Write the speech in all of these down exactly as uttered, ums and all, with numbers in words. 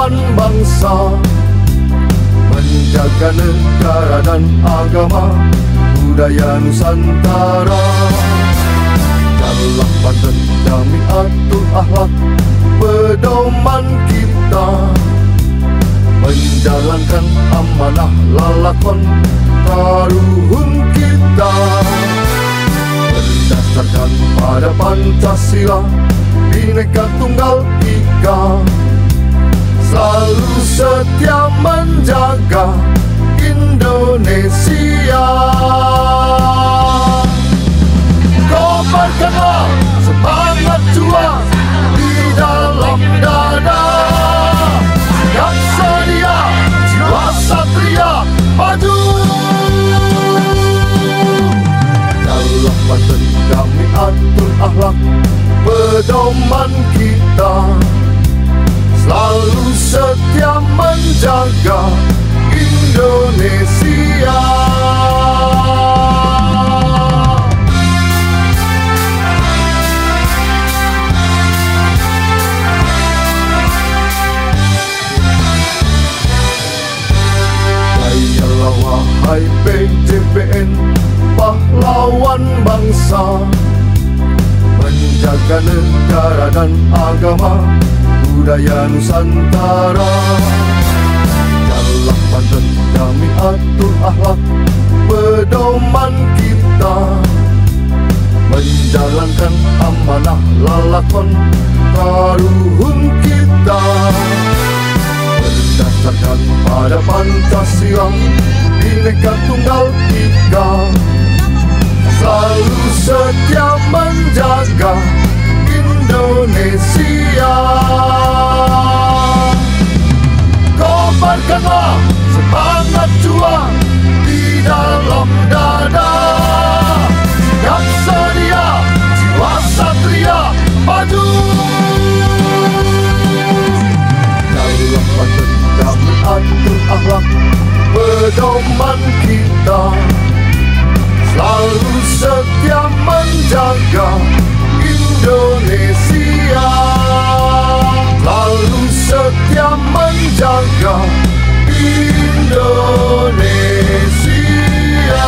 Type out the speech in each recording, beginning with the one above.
lawan bangsa, menjaga negara dan agama, budaya Nusantara. Dalam Banten Jamiatul Akhlak, pedoman kita, menjalankan amanah lalakon taruhun kita, berdasarkan pada Pancasila, Bhinneka Tunggal Ika, selalu setia menjaga Indonesia. Kobarkanlah semangat juang di dalam dada, siap sedia jiwa satria maju. Dalam Banten Jamiatul Akhlak, pedoman kita, selalu setia menjaga Indonesia. Hayalah wahai P J P N, pahlawan bangsa, menjaga negara dan agama, budaya Nusantara. Dalam Banten Jamiatul Akhlak, pedoman kita, menjalankan amanah lalakon taruhun kita, berdasarkan pada Pancasila, Bhinneka Tunggal Ika, selalu setia menjaga Indonesia. Kobarkanlah semangat juang di dalam dada, siap sedia jiwa satria maju. Dalam Banten Jamiatul Akhlak, pedoman kita, selalu setia menjaga Indonesia, selalu setia menjaga Indonesia.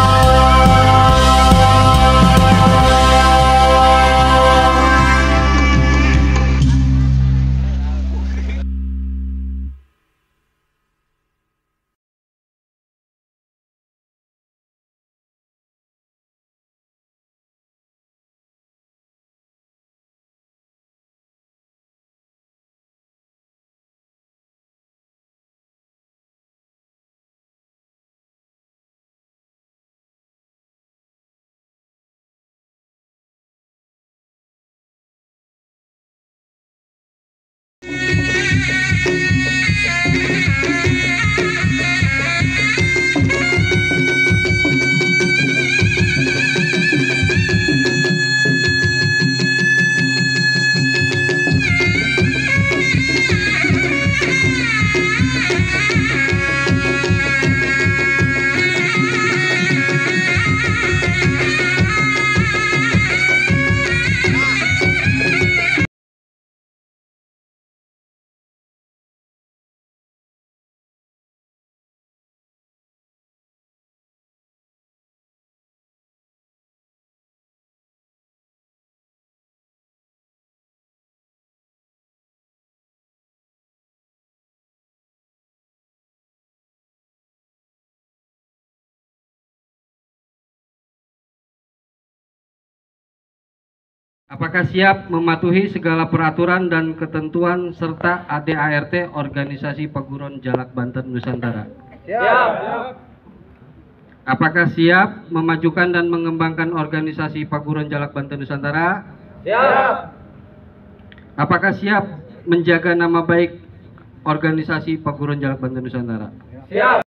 Apakah siap mematuhi segala peraturan dan ketentuan serta A D A R T Organisasi Perguruan Jalak Banten Nusantara? Siap. Apakah siap memajukan dan mengembangkan organisasi Perguruan Jalak Banten Nusantara? Siap. Apakah siap menjaga nama baik organisasi Perguruan Jalak Banten Nusantara? Siap.